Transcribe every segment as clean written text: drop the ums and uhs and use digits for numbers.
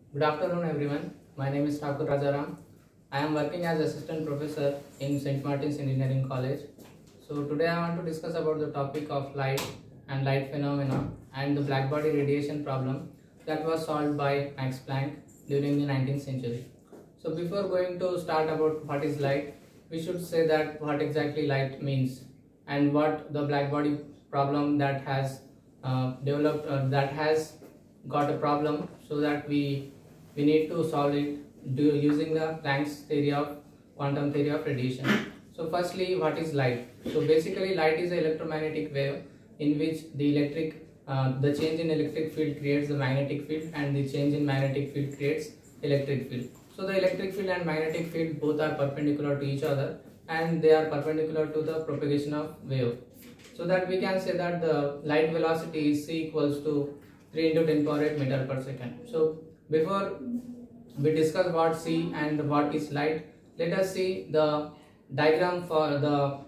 Good afternoon, everyone. My name is Thakur Rajaram. I am working as assistant professor in St. Martin's Engineering College. So today I want to discuss about the topic of light and light phenomena and the blackbody radiation problem that was solved by Max Planck during the 19th century. So before going to start about what is light, we should say that what exactly light means and what the blackbody problem that has developed that has got a problem, so that we need to solve it using the Planck's theory of quantum theory of radiation. So firstly, what is light? So basically light is an electromagnetic wave in which the change in electric field creates the magnetic field, and the change in magnetic field creates electric field. So the electric field and magnetic field both are perpendicular to each other, and they are perpendicular to the propagation of wave. So that we can say that the light velocity is c equals to 3 into 10 power 8 meter per second. So before we discuss what c and what is light, let us see the diagram for the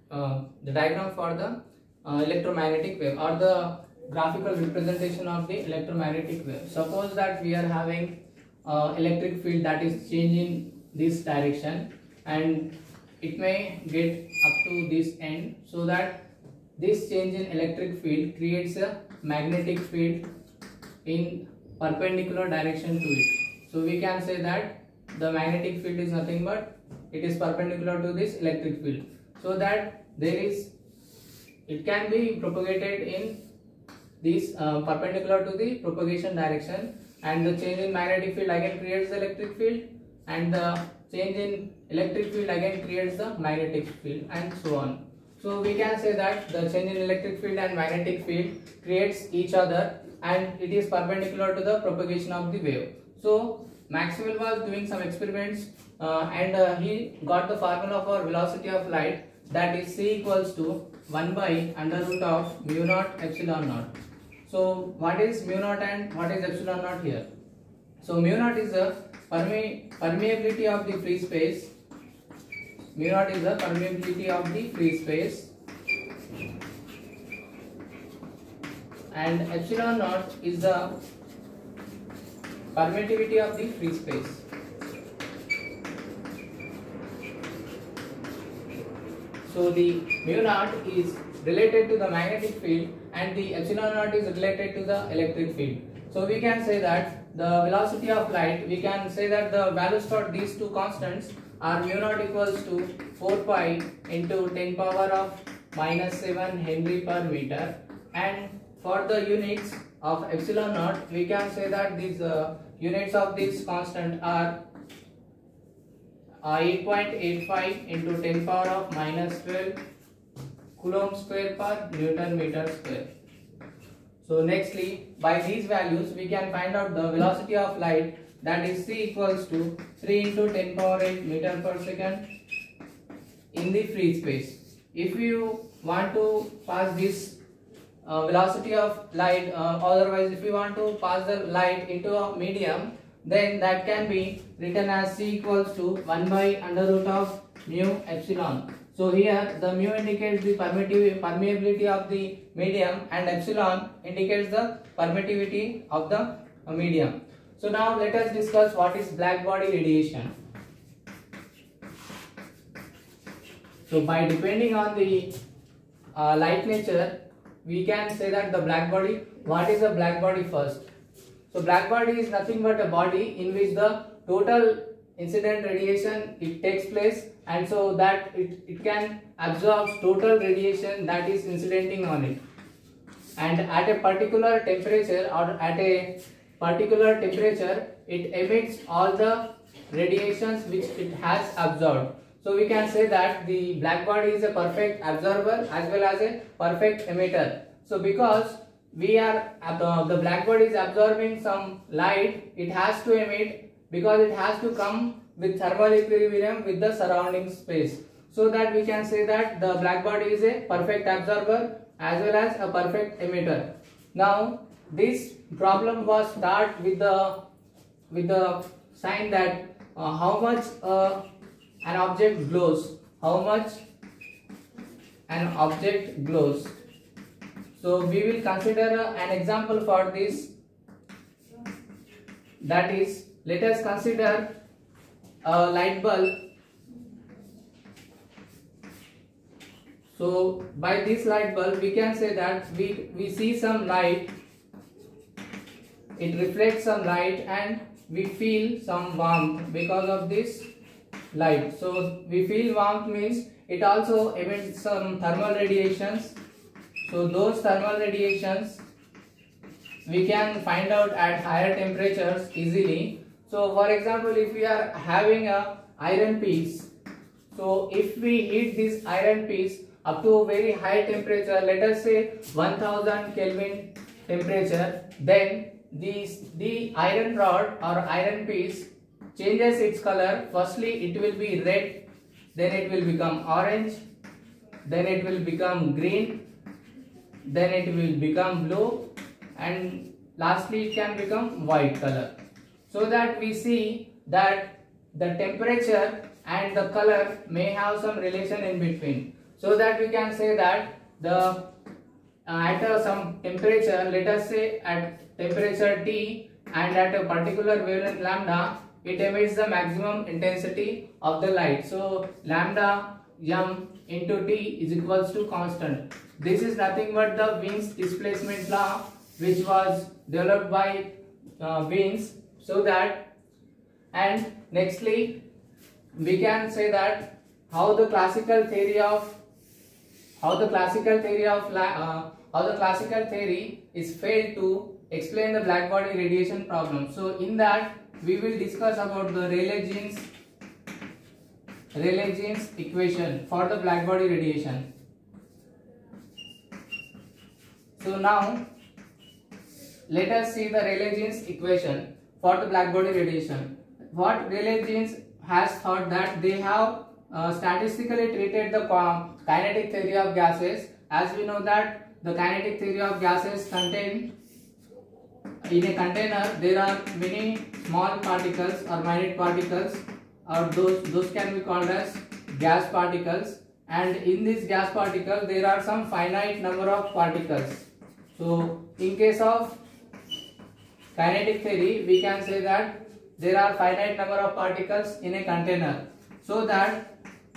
electromagnetic wave, or the graphical representation of the electromagnetic wave. Suppose that we are having electric field that is changing this direction, and it may get up to this end, so that this change in electric field creates a magnetic field in perpendicular direction to it. So we can say that the magnetic field is nothing but it is perpendicular to this electric field, so that it can be propagated in this perpendicular to the propagation direction, and the change in magnetic field again creates the electric field, and the change in electric field again creates the magnetic field, and so on. So we can say that the change in electric field and magnetic field creates each other, and it is perpendicular to the propagation of the wave. So Maxwell was doing some experiments and he got the formula for velocity of light, that is c equals to 1 by under root of mu naught epsilon naught. So what is mu naught and what is epsilon naught here? So mu naught is the permeability of the free space. Mu naught is the permeability of the free space, and epsilon naught is the permittivity of the free space. So the mu naught is related to the magnetic field, and the epsilon naught is related to the electric field. So we can say that the velocity of light, we can say that the values for these two constants are mu naught equals to 4 pi into 10 power of minus 7 Henry per meter, and for the units of epsilon naught, we can say that these units of this constant are 8.85 into 10 power of minus 12 Coulomb square per Newton meter square. So nextly, by these values we can find out the velocity of light, that is c equals to 3 into 10 power 8 meter per second in the free space. If you want to pass this velocity of light, otherwise if you want to pass the light into a medium, then that can be written as c equals to 1 by under root of mu epsilon. So here the mu indicates the permeability of the medium, and epsilon indicates the permittivity of the medium. So now let us discuss what is blackbody radiation. So by depending on the light nature, we can say that the blackbody, what is a blackbody first? So blackbody is nothing but a body in which the total incident radiation it takes place, and so that it can absorb total radiation that is incidenting on it, and at a particular temperature it emits all the radiations which it has absorbed. So we can say that the blackbody is a perfect absorber as well as a perfect emitter. So because the blackbody is absorbing some light, it has to emit, because it has to come with thermal equilibrium with the surrounding space. So that we can say that the blackbody is a perfect absorber as well as a perfect emitter. Now this problem was started with the sign that how much an object glows, So we will consider an example for this. that is, let us consider a light bulb. So by this light bulb we can say that we see some light, it reflects some light and we feel some warmth because of this light. So we feel warmth means it also emits some thermal radiations. So those thermal radiations we can find out at higher temperatures easily. So for example, if we are having a iron piece, so if we heat this iron piece up to a very high temperature, let us say 1000 Kelvin temperature, then the iron rod or iron piece changes its color. Firstly it will be red, then it will become orange, then it will become green, then it will become blue, and lastly it can become white color. So that we see that the temperature and the color may have some relation in between. So that we can say that the at some temperature, let us say at temperature T and at a particular wavelength lambda, it emits the maximum intensity of the light. So lambda m into T is equals to constant. This is nothing but the Wien's displacement law, which was developed by Wiens. So that, and nextly we can say that how the classical theory is failed to explain the black body radiation problem. So in that we will discuss about the Rayleigh-Jeans equation for the black body radiation. So now let us see the Rayleigh-Jeans equation for the black body radiation. What Rayleigh-Jeans has thought that they have statistically treated the kinetic theory of gases. As we know that the kinetic theory of gases contain, in a container there are many small particles or minute particles, or those can be called as gas particles, and in this gas particle there are some finite number of particles. So in case of kinetic theory we can say that there are finite number of particles in a container. So that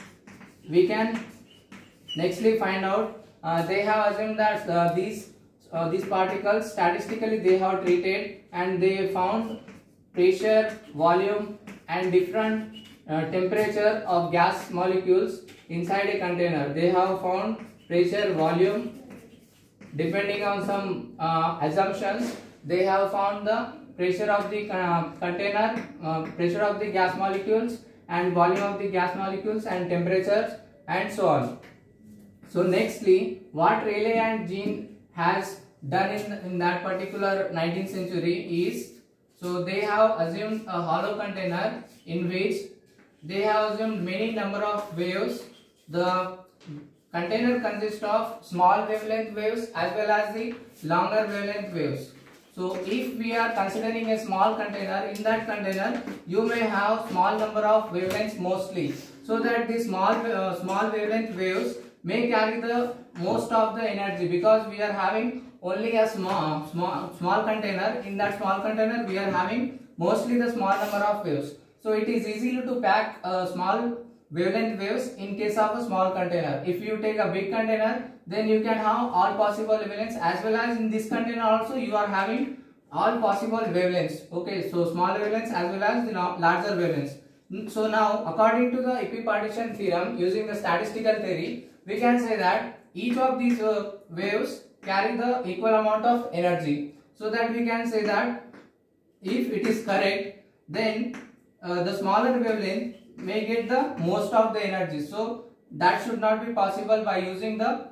we can nextly find out, they have assumed that these particles statistically they have treated, and they found pressure, volume and different temperature of gas molecules inside a container. They have found pressure, volume, depending on some assumptions. They have found the pressure of the container, pressure of the gas molecules and volume of the gas molecules and temperatures and so on. So nextly, what Rayleigh and Jeans has done in that particular 19th century is, so they have assumed a hollow container in which they have assumed many number of waves. The container consists of small wavelength waves as well as the longer wavelength waves. So if we are considering a small container, in that container you may have small number of wavelengths mostly, so that the small wavelength waves may carry the most of the energy, because we are having only a small container. In that small container we are having mostly the small number of waves. So it is easy to pack small wavelength waves in case of a small container. If you take a big container, then you can have all possible wavelengths, as well as in this container also you are having all possible wavelengths. Okay, so small wavelengths as well as the larger wavelengths. So now, according to the equipartition theorem, using the statistical theory, we can say that each of these waves carry the equal amount of energy. So that we can say that if it is correct, then the smaller wavelength may get the most of the energy. So that should not be possible by using the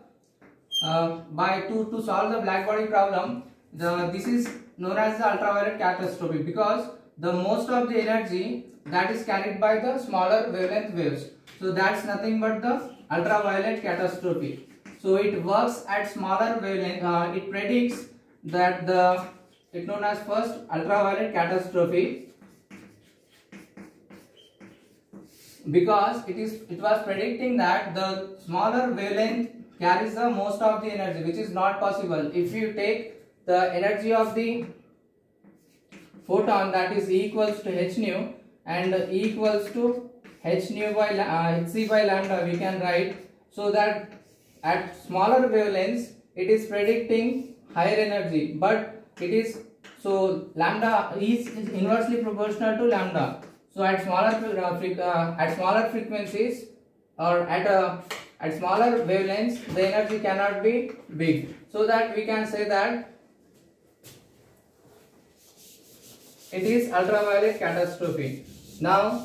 to solve the black body problem. This is known as the ultraviolet catastrophe, because the most of the energy that is carried by the smaller wavelength waves. So that's nothing but the ultraviolet catastrophe. So it works at smaller wavelength. It predicts that it's known as first ultraviolet catastrophe, because it was predicting that the smaller wavelength carries the most of the energy, which is not possible. If you take the energy of the photon, that is E equals to h nu, and E equals to h nu by hc by lambda we can write, so that at smaller wavelengths it is predicting higher energy, but it is, so lambda is inversely proportional to lambda. So at smaller frequencies or at smaller wavelengths the energy cannot be big, so that we can say that it is ultraviolet catastrophe. Now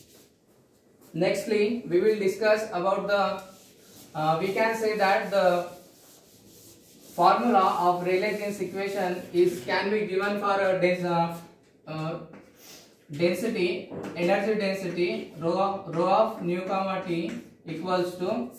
nextly we will discuss about the we can say that the formula of Rayleigh-Jeans equation can be given for a density, energy density rho of nu comma t equals to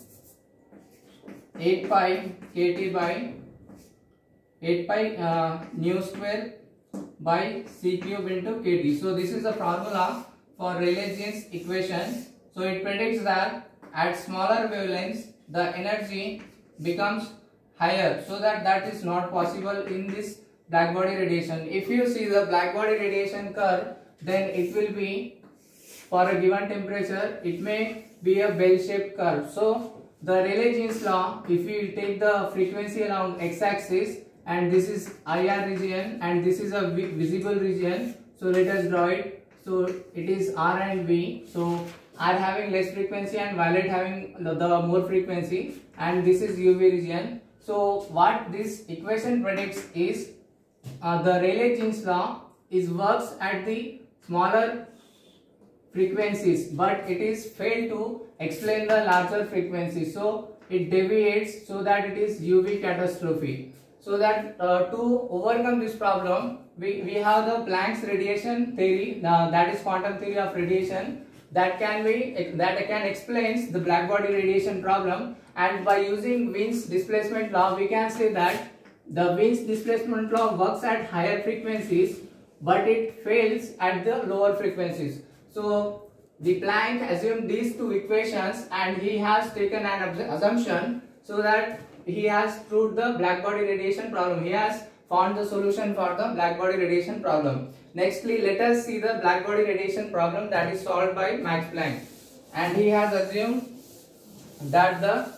8 pi kt by 8 pi nu square by c cube into kt. So this is the formula for Rayleigh-Jeans equation. So it predicts that at smaller wavelengths the energy becomes higher, so that is not possible in this blackbody radiation. If you see the blackbody radiation curve, then it will be, for a given temperature, it may be a bell-shaped curve. So the Rayleigh-Jeans law, if you take the frequency along x-axis, and this is IR region and this is a visible region, so let us draw it. So it is R and V. So R having less frequency and violet having the more frequency, and this is UV region. So what this equation predicts is the Rayleigh-Jeans law works at the smaller frequencies, but it is failed to explain the larger frequencies. So it deviates, so that it is UV catastrophe. So that to overcome this problem, we have the Planck's radiation theory, that is quantum theory of radiation, that can explains the blackbody radiation problem. And by using Wien's displacement law, we can say that the Wien's displacement law works at higher frequencies, but it fails at the lower frequencies. So the Planck assumed these two equations, and he has taken an assumption, so that he has proved the blackbody radiation problem. He has found the solution for the blackbody radiation problem. Nextly, let us see the blackbody radiation problem that is solved by Max Planck. And he has assumed that the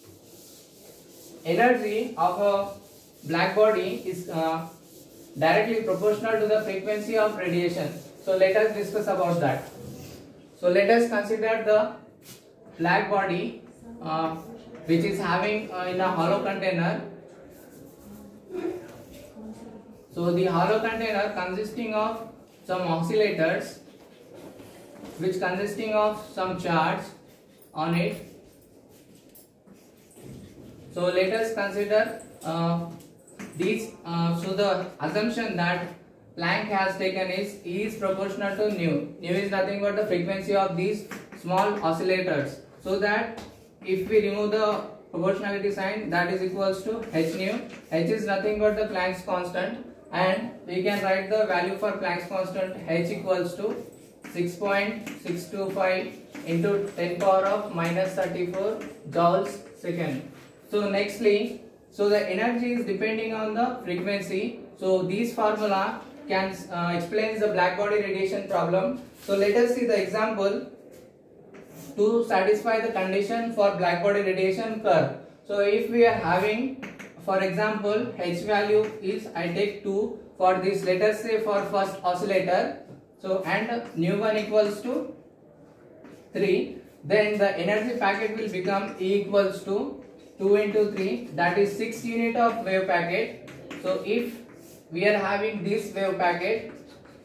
energy of a blackbody is directly proportional to the frequency of radiation. So let us discuss about that. So let us consider the blackbody which is having in a hollow container. So the hollow container consisting of some oscillators, which consisting of some charge on it. So let us consider these. So the assumption that Planck has taken is E is proportional to nu. Nu is nothing but the frequency of these small oscillators. So that if we remove the proportionality sign, that is equals to h nu. H is nothing but the Planck's constant, and we can write the value for Planck's constant h equals to 6.625 into 10 power of minus 34 joules second. So nextly, so the energy is depending on the frequency. So this formula can explains the blackbody radiation problem. So let us see the example to satisfy the condition for blackbody radiation curve. So if we are having, for example, h value is, I take 2 for this, let us say for first oscillator. So and nu1 equals to 3, then the energy packet will become E equals to 2 into 3, that is 6 unit of wave packet. So if we are having this wave packet,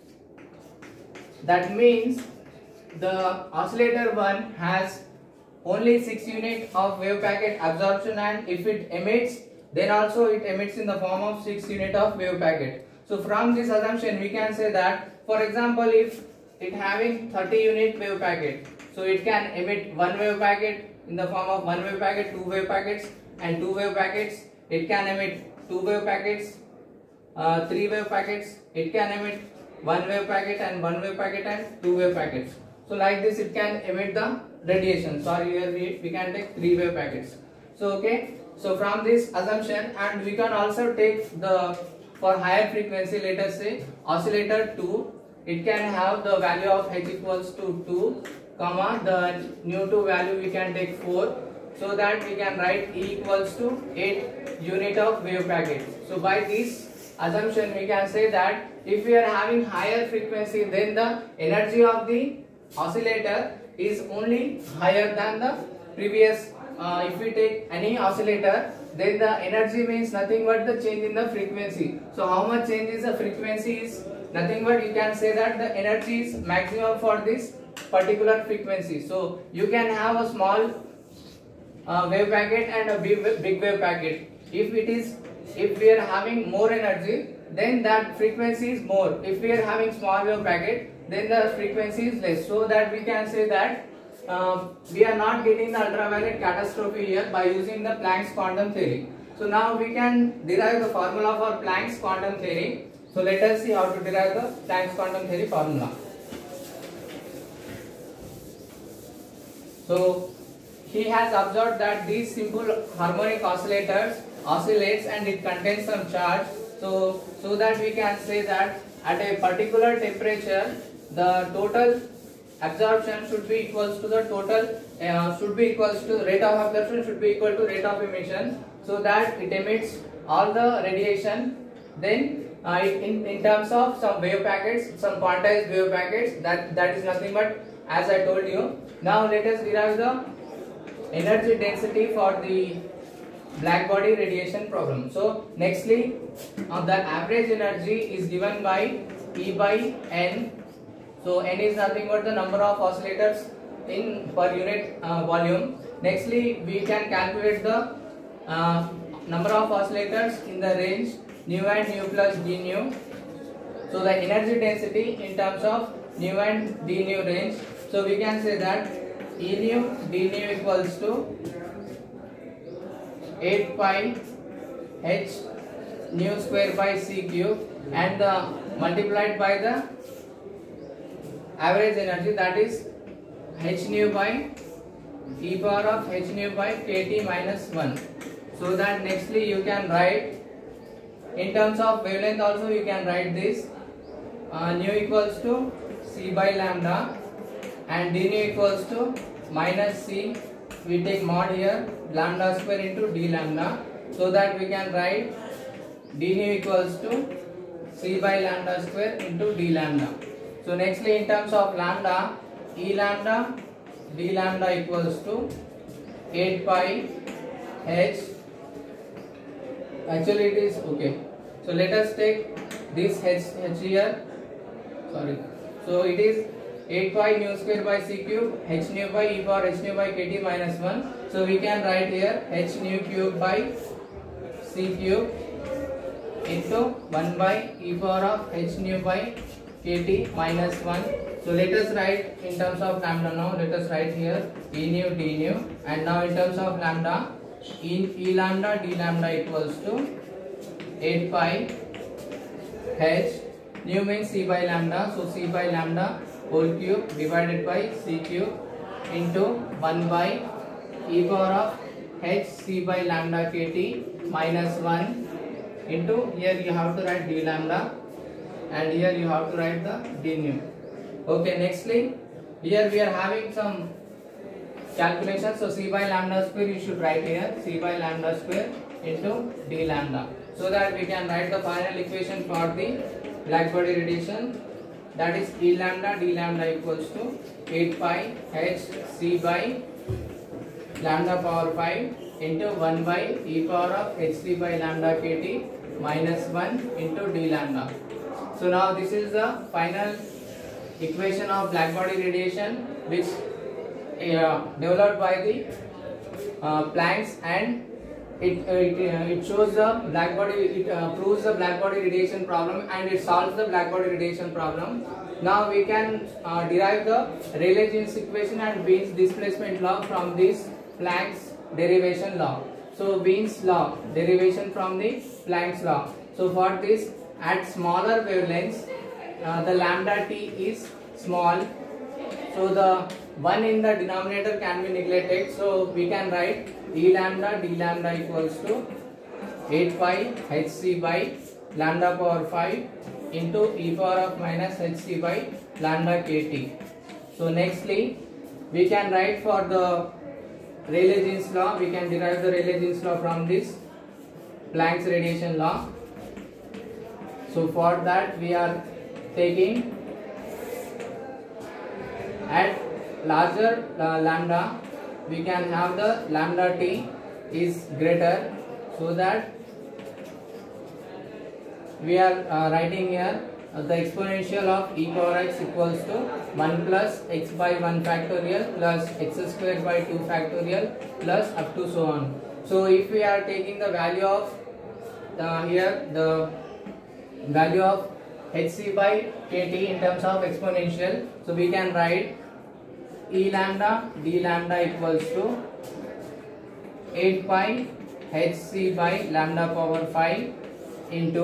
that means the oscillator 1 has only 6 unit of wave packet absorption, and if it emits, then also it emits in the form of 6 unit of wave packet. So from this assumption we can say that, for example, if it having 30 unit wave packet, so it can emit one wave packet in the form of one wave packet, two wave packets, and two wave packets. It can emit two wave packets, three wave packets. It can emit one wave packet and one wave packet and two wave packets. So like this it can emit the radiation. Sorry, here we can take three wave packets. So okay, so from this assumption, and we can also take the for higher frequency, let us say oscillator 2, it can have the value of h equals to 2, comma, the nu2 value we can take 4, so that we can write E equals to 8 unit of wave packet. So by this assumption we can say that if we are having higher frequency, then the energy of the oscillator is only higher than the previous. If we take any oscillator, then the energy means nothing but the change in the frequency. So how much change is the frequency is nothing but you can say that the energy is maximum for this particular frequency. So you can have a small wave packet and a big wave packet. If we are having more energy, then that frequency is more. If we are having small wave packet, then the frequency is less. So that we can say that we are not getting the ultraviolet catastrophe here by using the Planck's quantum theory. So now we can derive the formula for Planck's quantum theory. So let us see how to derive the Planck's quantum theory formula. So he has observed that these simple harmonic oscillators oscillates and it contains some charge. So that we can say that at a particular temperature, the total absorption should be equals to the total rate of absorption should be equal to rate of emission, so that it emits all the radiation. Then in terms of some wave packets, some quantized wave packets, that is nothing but as I told you. Now let us derive the energy density for the black body radiation problem. So nextly, the average energy is given by E by N. So N is nothing but the number of oscillators in per unit volume. Nextly, we can calculate the number of oscillators in the range nu and nu plus d nu. So the energy density in terms of nu and d nu range. So we can say that E nu d nu equals to 8 pi h nu square by c cube, and multiplied by the average energy, that is h nu by e power of h nu by kt minus 1. So that nextly you can write in terms of wavelength also you can write this nu equals to c by lambda and d nu equals to minus c. We take mod here, lambda square into d lambda, so that we can write d nu equals to c by lambda square into d lambda. So nextly in terms of lambda, E lambda d lambda equals to 8 pi h. Actually it is okay. So let us take this h here. Sorry. So it is 8 pi nu square by c cube h nu by e power h nu by kt minus 1. So we can write here h nu cube by c cube into 1 by e power of h nu by kt minus 1. So let us write in terms of lambda now. Let us write here E nu d nu, and now in terms of lambda, E lambda d lambda equals to 8 pi h. Nu means c by lambda, so c by lambda whole cube divided by c cube into 1 by e power of h c by lambda kt minus 1 into, here you have to write d lambda and here you have to write the d nu. Okay, nextly here we are having some calculations. So c by lambda square you should write here, c by lambda square into d lambda, so that we can write the final equation for the black body radiation, that is E lambda d lambda equals to 8 pi h c by lambda power 5 into 1 by e power of h c by lambda kt minus 1 into d lambda. So now this is the final equation of black body radiation, which developed by the Planck's, and it shows the black body, it proves the black body radiation problem, and it solves the black body radiation problem. Now we can derive the Rayleigh-Jeans equation and Wien's displacement law from this Planck's derivation law. So Wien's law, derivation from the Planck's law. So for this, at smaller wavelengths, the lambda t is small, so the 1 in the denominator can be neglected. So we can write E lambda d lambda equals to 8 pi h c by lambda power 5 into e power of minus hc by lambda kt. So nextly we can write for the Rayleigh-Jeans law. We can derive the Rayleigh-Jeans law from this Planck's radiation law. So for that we are taking at larger lambda, we can have the lambda t is greater, so that we are writing here the exponential of e power x equals to 1 plus x by 1 factorial plus x square by 2 factorial plus up to so on. So if we are taking the value of here the value of hc by kt in terms of exponential, so we can write e lambda d lambda equals to 8 pi hc by lambda power 5 into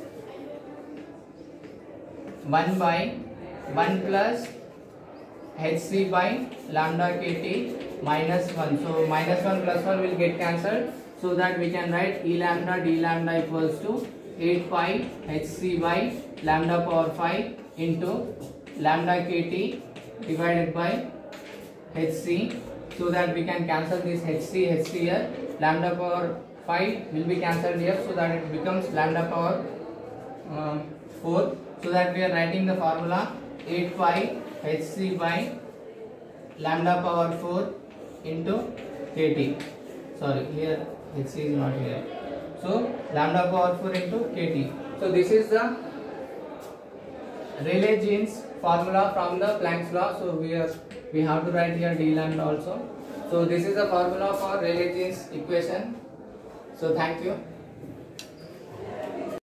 1 by 1 plus hc by lambda kt minus 1. So minus 1 plus 1 will get cancelled, so that we can write e lambda d lambda equals to 8 pi hc by lambda power 5 into lambda kt divided by hc, so that we can cancel this hc here. Lambda power 5 will be cancelled here, so that it becomes lambda power 4. So that we are writing the formula 8 pi hc by lambda power 4 into kt. Sorry, here hc is not here. So lambda power 4 into kt. So this is the Rayleigh-Jeans formula from the Planck's law. So we have to write here d lambda also. So this is the formula for Rayleigh-Jeans equation. So thank you.